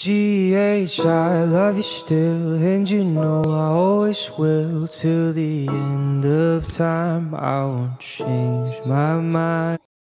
ABCEFGHI, I love you still, and you know I always will. Till the end of time, I won't change my mind.